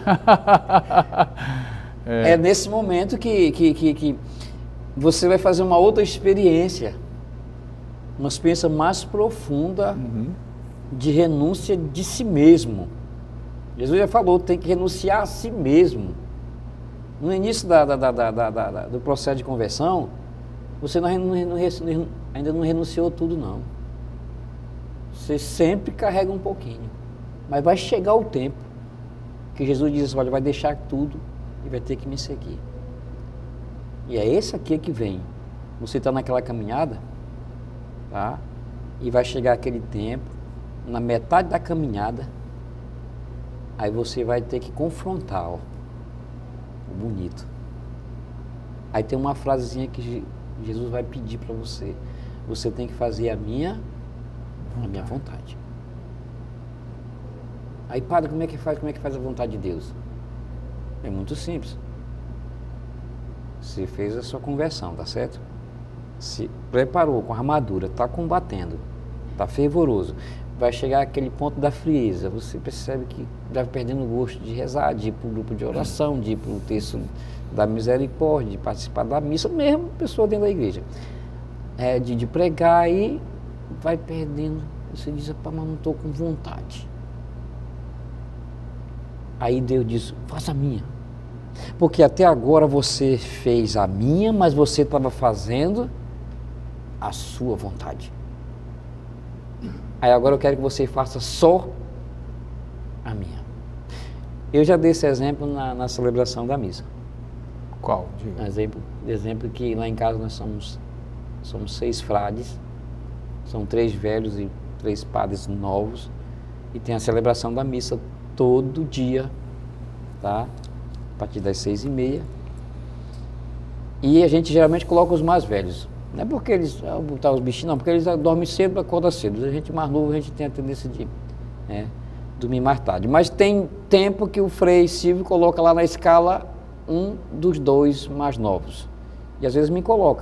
É nesse momento que você vai fazer uma outra experiência. Uma experiência mais profunda de renúncia de si mesmo. Jesus já falou, tem que renunciar a si mesmo. No início do processo de conversão, você ainda não renunciou tudo, não. Você sempre carrega um pouquinho. Mas vai chegar o tempo que Jesus diz, olha, vai deixar tudo e vai ter que me seguir. E é esse aqui que vem. Você está naquela caminhada, tá? E vai chegar aquele tempo, na metade da caminhada, aí você vai ter que confrontar o bonito. Aí tem uma frasezinha que Jesus vai pedir para você. Você tem que fazer a minha vontade. Aí, padre, como é que faz a vontade de Deus? É muito simples. Você fez a sua conversão, tá certo? Se preparou com a armadura, está combatendo, está fervoroso. Vai chegar aquele ponto da frieza. Você percebe que vai perdendo o gosto de rezar, de ir para um grupo de oração, de ir para um texto da misericórdia, de participar da missa, mesmo pessoa dentro da igreja. De pregar e vai perdendo. Você diz, mas não estou com vontade. Aí Deus diz, faça a minha. Porque até agora você fez a minha, mas você estava fazendo a sua vontade. Aí agora eu quero que você faça só a minha. Eu já dei esse exemplo na celebração da missa. Qual? Diga. Exemplo que lá em casa nós somos 6 frades, são 3 velhos e 3 padres novos, e tem a celebração da missa todo dia, tá? A partir das 6h30. E a gente geralmente coloca os mais velhos. Não é porque eles botar os bichinhos, não, porque eles dormem cedo, acordam cedo. A gente mais novo, a gente tem a tendência de dormir mais tarde. Mas tem tempo que o Frei Silvio coloca lá na escala um dos 2 mais novos. E às vezes me coloca.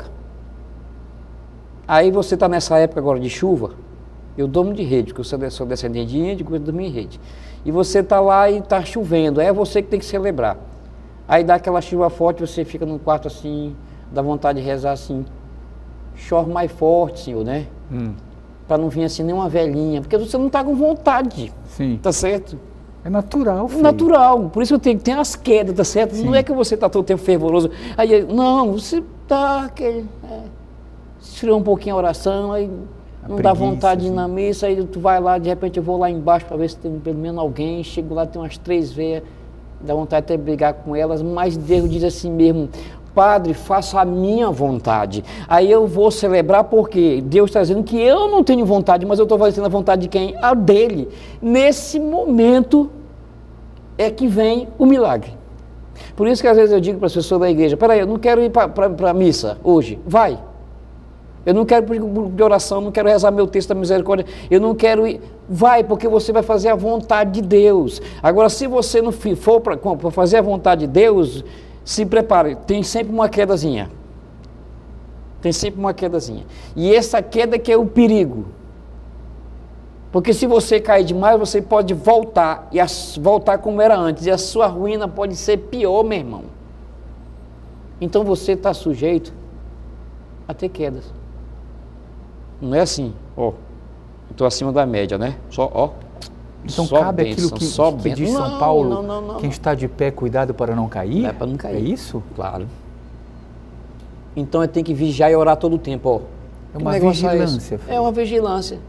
Aí você está nessa época agora de chuva, eu durmo de rede, porque eu sou descendente de índio, eu durmo em rede. E você está lá e está chovendo, é você que tem que celebrar. Aí dá aquela chuva forte, você fica no quarto assim, dá vontade de rezar assim. Chore mais forte, Senhor, né? Para não vir assim nenhuma velhinha, porque você não está com vontade. Sim. Tá certo? É natural, filho. Natural, por isso tem as quedas, tá certo? Sim. Não é que você está todo tempo fervoroso. Aí, não, você está... esfriou um pouquinho a oração, aí não dá vontade de ir na missa, aí tu vai lá, de repente eu vou lá embaixo para ver se tem pelo menos alguém, chego lá, tem umas 3 veias, dá vontade até de brigar com elas, mas Deus diz assim mesmo, Padre, faça a minha vontade. Aí eu vou celebrar porque Deus está dizendo que eu não tenho vontade, mas eu estou fazendo a vontade de quem? A dele. Nesse momento é que vem o milagre. Por isso que às vezes eu digo para as pessoas da igreja, peraí, eu não quero ir para a missa hoje, vai. Eu não quero ir para o grupo de oração, não quero rezar meu texto da misericórdia, eu não quero ir, vai, porque você vai fazer a vontade de Deus. Agora, se você não for para fazer a vontade de Deus, se prepare, tem sempre uma quedazinha. Tem sempre uma quedazinha. E essa queda que é o perigo. Porque se você cair demais, você pode voltar, e voltar como era antes, e a sua ruína pode ser pior, meu irmão. Então você está sujeito a ter quedas. Não é assim, ó, estou acima da média, né? Só, ó. Então só cabe bênção, aquilo que diz São Paulo, não. quem está de pé, cuidado para não cair? É para não cair. É isso? Claro. Então eu tenho que vigiar e orar todo o tempo, ó. É uma vigilância. É uma vigilância.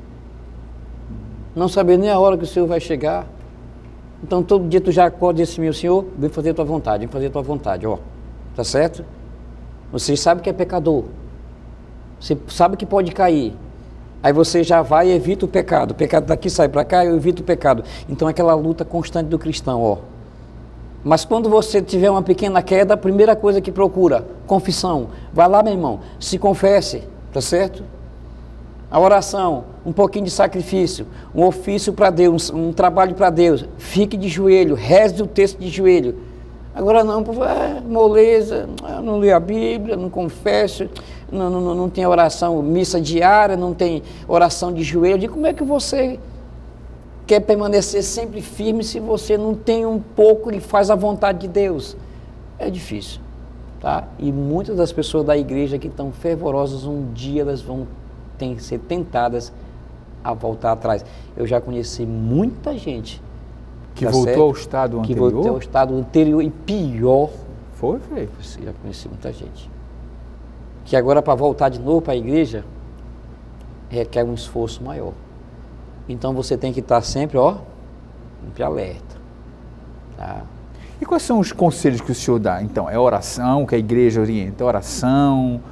Não saber nem a hora que o Senhor vai chegar. Então todo dia tu já acorda e diz assim, meu Senhor, vem fazer a tua vontade, ó. Tá certo? Você sabe que é pecador. Você sabe que pode cair. Aí você já vai e evita o pecado. O pecado daqui sai para cá, eu evito o pecado. Então é aquela luta constante do cristão, ó. Mas quando você tiver uma pequena queda, a primeira coisa que procura, confissão. Vai lá, meu irmão, se confesse, tá certo? A oração, um pouquinho de sacrifício, um ofício para Deus, um trabalho para Deus. Fique de joelho, reze o texto de joelho. Agora não, moleza, eu não leio a Bíblia, não confesso, não tem oração, missa diária, não tem oração de joelho. Eu digo, como é que você quer permanecer sempre firme se você não tem um pouco e faz a vontade de Deus? É difícil, tá? E muitas das pessoas da igreja que estão fervorosas, um dia elas vão ser tentadas a voltar atrás. Eu já conheci muita gente que voltou ao estado anterior? Que voltou ao estado anterior e pior. Foi, velho? Já conheci muita gente. Que agora para voltar de novo para a igreja requer um esforço maior. Então você tem que estar sempre, ó, sempre alerta. Tá? E quais são os conselhos que o senhor dá? Então, é oração, que a igreja orienta, oração,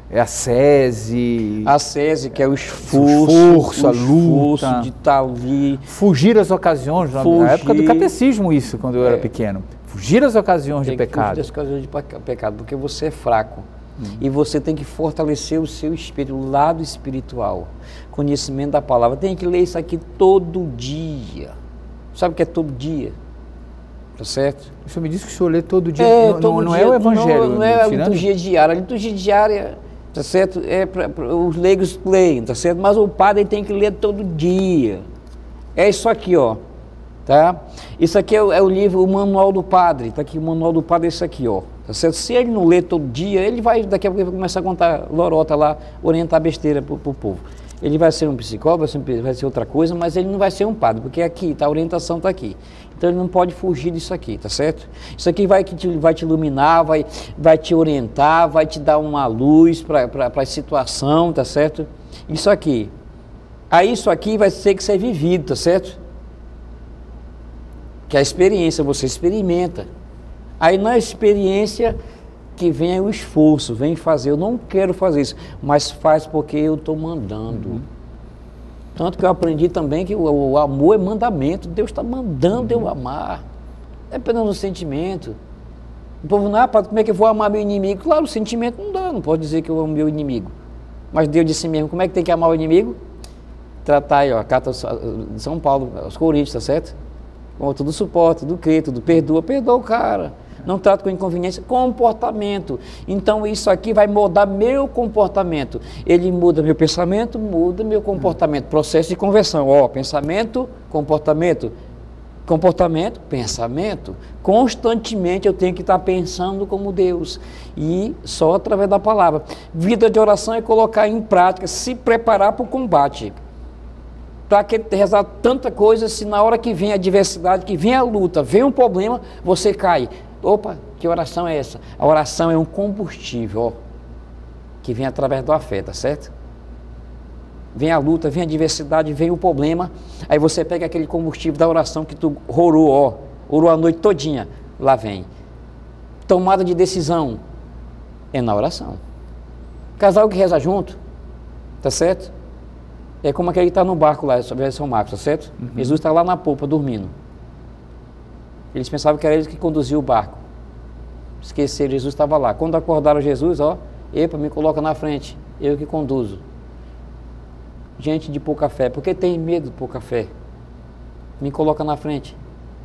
é a sese. A sese, que é o esforço, a luta. De estar ali. Fugir às ocasiões, na época do catecismo isso, quando eu era pequeno. Fugir às ocasiões de pecado. Fugir às ocasiões de pecado, porque você é fraco. E você tem que fortalecer o seu espírito, o lado espiritual. Conhecimento da palavra. Tem que ler isso aqui todo dia. Sabe o que é todo dia? Tá certo? O senhor me disse que o senhor lê todo dia. Não é o evangelho. Não é a liturgia diária. A liturgia diária, tá certo? É para os leigos leem, tá certo? Mas o padre tem que ler todo dia. É isso aqui, ó. Tá? Isso aqui é o livro, o Manual do Padre. Tá aqui, o Manual do Padre é isso aqui, ó. Tá certo? Se ele não lê todo dia, ele vai, daqui a pouco, ele vai começar a contar lorota lá, orientar besteira pro povo. Ele vai ser um psicólogo, vai ser outra coisa, mas ele não vai ser um padre, porque aqui, tá, a orientação está aqui. Então ele não pode fugir disso aqui, tá certo? Isso aqui vai te iluminar, vai te orientar, vai te dar uma luz para a situação, tá certo? Isso aqui. Aí isso aqui vai ter que ser vivido, tá certo? Que a experiência, você experimenta. Aí na experiência que vem o esforço, vem fazer. Eu não quero fazer isso, mas faz porque eu estou mandando. Tanto que eu aprendi também que o amor é mandamento. Deus está mandando eu amar. É apenas um sentimento. O povo não, como é que eu vou amar meu inimigo? Claro, o sentimento não dá, não pode dizer que eu amo meu inimigo. Mas Deus disse mesmo, como é que tem que amar o inimigo? Tratar aí, ó, a carta de São Paulo, aos Coríntios, tá certo? Com tudo suporte, tudo crê, tudo perdoa o cara. Não trata com inconveniência, comportamento. Então isso aqui vai mudar meu comportamento. Ele muda meu pensamento, muda meu comportamento. Processo de conversão, ó, pensamento, comportamento, pensamento. Constantemente eu tenho que estar pensando como Deus. E só através da palavra. Vida de oração é colocar em prática, se preparar para o combate. Para que rezar tanta coisa, se na hora que vem a adversidade, que vem a luta, vem um problema, você cai. Opa, que oração é essa? A oração é um combustível, ó, que vem através da fé, tá certo? Vem a luta, vem a adversidade, vem o problema, aí você pega aquele combustível da oração que tu orou a noite todinha, lá vem. Tomada de decisão é na oração. Casal que reza junto, tá certo? É como aquele que está no barco lá, sobre São Marcos, tá certo? Jesus está lá na polpa, dormindo. Eles pensavam que era ele que conduzia o barco. Esqueceram, Jesus estava lá. Quando acordaram Jesus, ó, epa, me coloca na frente, eu que conduzo. Gente de pouca fé, porque tem medo de pouca fé. Me coloca na frente.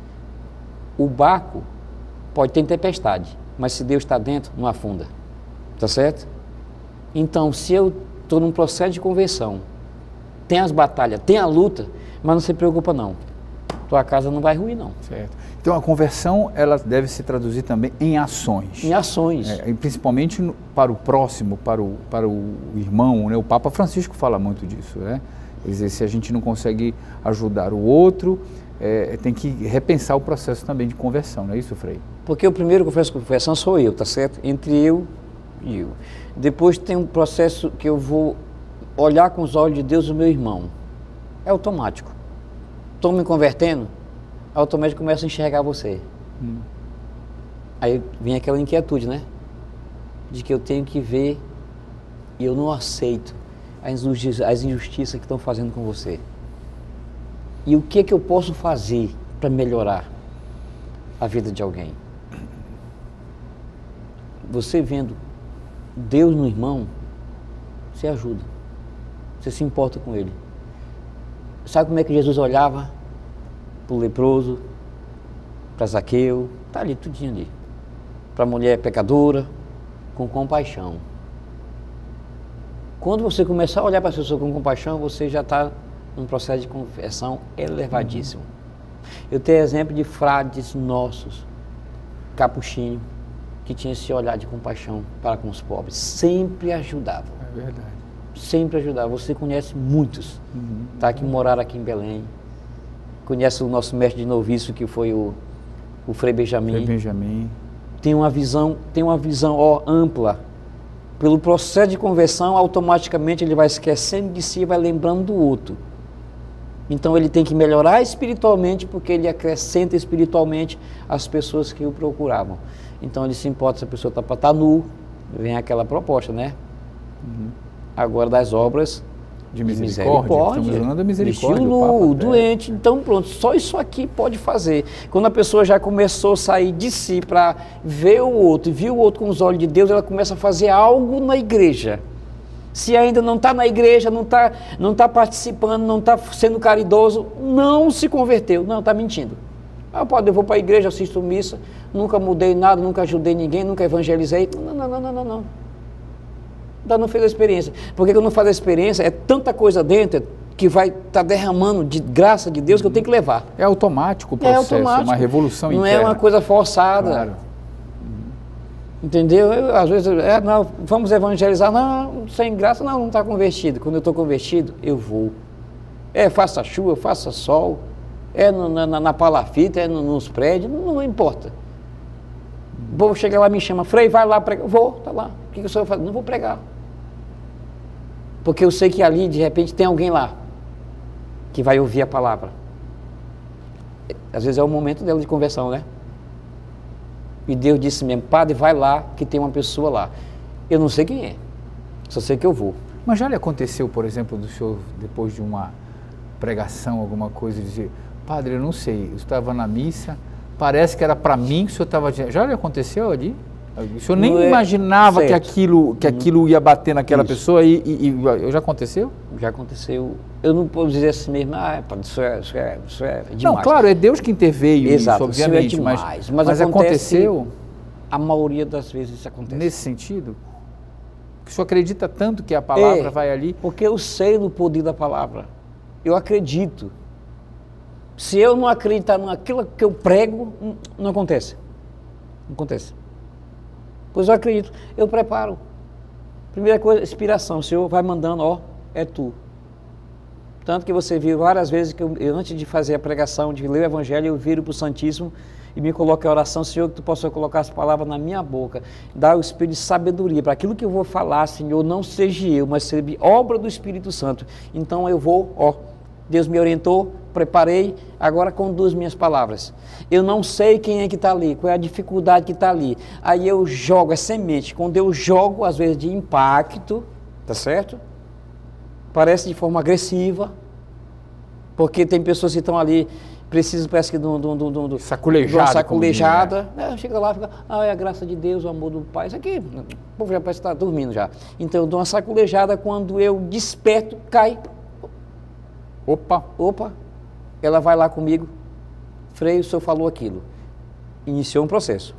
O barco pode ter tempestade, mas se Deus está dentro, não afunda. Tá certo? Então, se eu estou num processo de conversão, tem as batalhas, tem a luta, mas não se preocupa não. Tua casa não vai ruir não. Certo. Então a conversão, ela deve se traduzir também em ações. Em ações. Principalmente para o próximo, para o irmão, né? O Papa Francisco fala muito disso, né? Quer dizer, se a gente não consegue ajudar o outro, tem que repensar o processo também de conversão, não é isso, Frei? Porque o primeiro que eu faço conversão sou eu, tá certo? Entre eu e eu. Depois tem um processo que eu vou olhar com os olhos de Deus o meu irmão. É automático. Estou me convertendo, automaticamente começo a enxergar você. Aí vem aquela inquietude, né? De que eu tenho que ver e eu não aceito as injustiças que estão fazendo com você. E o que eu posso fazer para melhorar a vida de alguém? Você vendo Deus no irmão, você ajuda. Você se importa com ele. Sabe como é que Jesus olhava para o leproso, para Zaqueu, está ali, tudinho ali. Para a mulher pecadora, com compaixão. Quando você começar a olhar para a pessoa com compaixão, você já está num processo de conversão elevadíssimo. Eu tenho exemplo de frades nossos, capuchinho, que tinha esse olhar de compaixão para com os pobres. Sempre ajudavam. É verdade. Sempre ajudar. Você conhece muitos, tá, que moraram aqui em Belém. Conhece o nosso mestre de noviço, que foi o Frei Benjamin. Frei Benjamin. Tem uma visão ó, ampla. Pelo processo de conversão, automaticamente ele vai esquecendo de si e vai lembrando do outro. Então ele tem que melhorar espiritualmente, porque ele acrescenta espiritualmente as pessoas que o procuravam. Então ele se importa se a pessoa está nu, vem aquela proposta, né? Agora das obras de misericórdia. Estamos falando da misericórdia. O doente, então pronto, só isso aqui pode fazer. Quando a pessoa já começou a sair de si para ver o outro e viu o outro com os olhos de Deus, ela começa a fazer algo na igreja. Se ainda não está na igreja, não tá participando, não está sendo caridoso, não se converteu, não, está mentindo. Eu vou para a igreja, assisto missa, nunca mudei nada, nunca ajudei ninguém, nunca evangelizei. Não. Ainda não fez a experiência. Porque quando não faz a experiência, é tanta coisa dentro que vai estar derramando de graça de Deus que eu tenho que levar. É automático o processo, é uma revolução interna. Não é uma coisa forçada. Claro. Entendeu? Às vezes, não, vamos evangelizar, não, sem graça, não está convertido. Quando eu estou convertido, eu vou. Faça chuva, faça sol, na palafita, nos prédios, não importa. Vou chegar lá, me chama, Frei, vai lá pregar. Vou, tá lá. O que o senhor vai fazer? Não vou pregar. Porque eu sei que ali, de repente, tem alguém lá que vai ouvir a palavra. Às vezes é o momento dela de conversão, né? E Deus disse mesmo, padre, vai lá, que tem uma pessoa lá. Eu não sei quem é, só sei que eu vou. Mas já lhe aconteceu, por exemplo, do senhor, depois de uma pregação, alguma coisa, dizer, padre, eu não sei, eu estava na missa, parece que era para mim que o senhor estava dizendo. Já lhe aconteceu ali? O senhor nem imaginava que aquilo ia bater naquela pessoa e já aconteceu? Já aconteceu. Eu não posso dizer assim mesmo, isso é demais. Não, claro, é Deus que interveio Exato, nisso, obviamente, isso é demais, mas aconteceu? A maioria das vezes isso acontece. Nesse sentido? O senhor acredita tanto que a palavra vai ali? Porque eu sei no poder da palavra. Eu acredito. Se eu não acreditar naquilo que eu prego, não acontece. Não acontece. Pois eu acredito, eu preparo. Primeira coisa, inspiração. O Senhor vai mandando, é tu. Tanto que você viu várias vezes que eu antes de fazer a pregação, de ler o Evangelho, eu viro para o Santíssimo e me coloco em oração, Senhor, que tu possa colocar as palavras na minha boca, dar o Espírito de sabedoria, para aquilo que eu vou falar, Senhor, não seja eu, mas seja obra do Espírito Santo. Então eu vou, Deus me orientou, preparei, agora conduzo minhas palavras. Eu não sei quem é que está ali, qual é a dificuldade que está ali. Aí eu jogo a semente. Quando eu jogo, às vezes de impacto, tá certo? Parece de forma agressiva, porque tem pessoas que estão ali, precisam, parece que de uma saculejada. Chega lá e fica, é a graça de Deus, o amor do Pai. Isso aqui, o povo já parece estar dormindo já. Então eu dou uma saculejada, quando eu desperto, cai. Opa, ela vai lá comigo, Frei, o senhor falou aquilo. Iniciou um processo.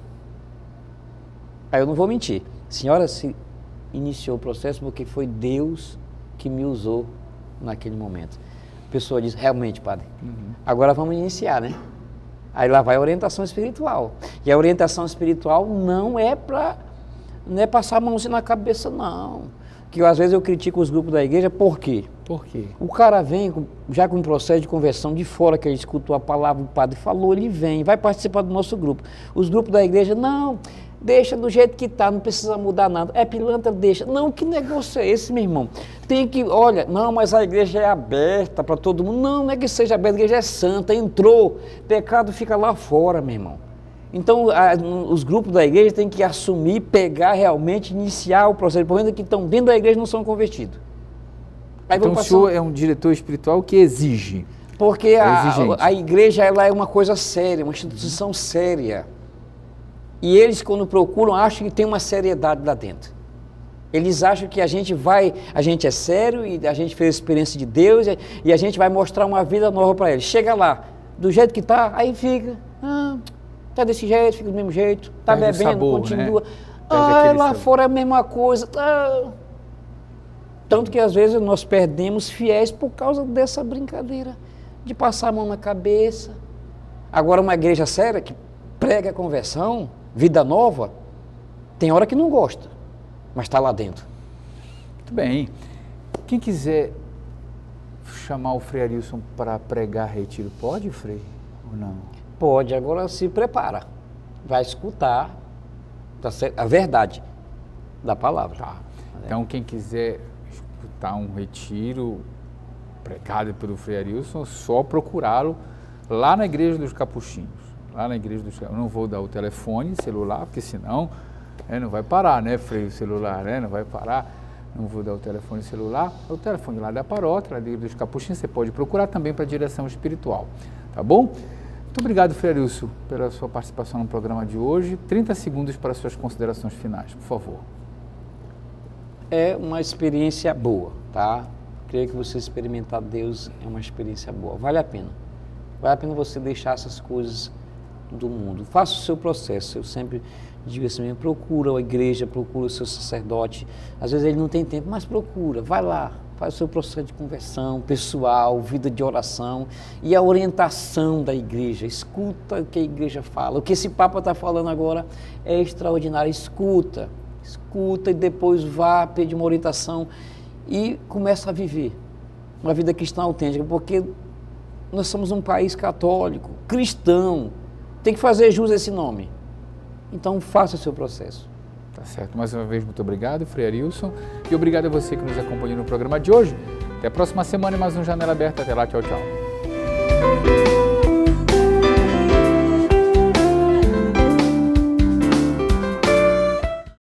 Aí eu não vou mentir. Senhora, se iniciou o processo porque foi Deus que me usou naquele momento. A pessoa diz, realmente, padre, agora vamos iniciar, né? Aí lá vai a orientação espiritual. E a orientação espiritual não é passar a mãozinha na cabeça, não. Que às vezes eu critico os grupos da igreja, por quê? Por quê? O cara vem já com um processo de conversão de fora, que ele escutou a palavra, o padre falou, ele vem, vai participar do nosso grupo. Os grupos da igreja, não, deixa do jeito que está, não precisa mudar nada. É pilantra, deixa. Não, que negócio é esse, meu irmão? Tem que, olha, não, mas a igreja é aberta para todo mundo. Não é que seja aberta, a igreja é santa, entrou, pecado fica lá fora, meu irmão. Então, os grupos da igreja têm que assumir, pegar realmente, iniciar o processo. Por exemplo, que estão dentro da igreja não são convertidos. Aí então, o senhor é um diretor espiritual que exige. Porque a igreja ela é uma coisa séria, uma instituição séria. E eles, quando procuram, acham que tem uma seriedade lá dentro. Eles acham que a gente é sério e a gente fez a experiência de Deus e a gente vai mostrar uma vida nova para eles. Chega lá, do jeito que está, aí fica... Tá desse jeito, fica do mesmo jeito, tá perde bebendo, sabor, continua. Né? Lá fora é a mesma coisa. Tanto que às vezes nós perdemos fiéis por causa dessa brincadeira de passar a mão na cabeça. Agora uma igreja séria que prega a conversão, vida nova, tem hora que não gosta, mas está lá dentro. Muito bem. Quem quiser chamar o Frei Arilson para pregar retiro, pode, Frei, ou não? Pode, agora se prepara, vai escutar a verdade da palavra. Tá. Então, quem quiser escutar um retiro pregado pelo Frei Arilson, é só procurá-lo lá na Igreja dos Capuchinhos. Lá na Igreja dos Capuchinhos. Eu não vou dar o telefone celular, porque senão não vai parar, né, Frei, o celular, né? Não vai parar. não vou dar o telefone celular, é o telefone lá da paróquia, lá da Igreja dos Capuchinhos, você pode procurar também para a direção espiritual, tá bom? Muito obrigado, Frei Arilson, pela sua participação no programa de hoje. 30 segundos para as suas considerações finais, por favor. É uma experiência boa, tá? Creio que você experimentar Deus é uma experiência boa, vale a pena. Vale a pena você deixar essas coisas do mundo. Faça o seu processo, eu sempre digo assim, procura a igreja, procura o seu sacerdote. Às vezes ele não tem tempo, mas procura, vai lá, faz o seu processo de conversão pessoal, vida de oração e a orientação da igreja. Escuta o que a igreja fala. O que esse Papa está falando agora é extraordinário. Escuta e depois vá pedir uma orientação e começa a viver uma vida cristã autêntica, porque nós somos um país católico, cristão, tem que fazer jus a esse nome. Então, faça o seu processo. Tá certo. Mais uma vez, muito obrigado, Frei Arilson. E obrigado a você que nos acompanhou no programa de hoje. Até a próxima semana e mais um Janela Aberta. Até lá, tchau, tchau.